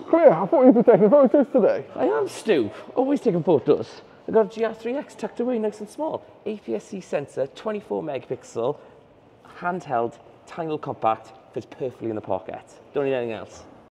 Clear, I thought you'd be taking photos today. I am, Stu. Always taking photos. I got a Gr3 X tucked away nice and small. APS-C sensor, 24 megapixel, handheld, tiny little compact, fits perfectly in the pocket. Don't need anything else.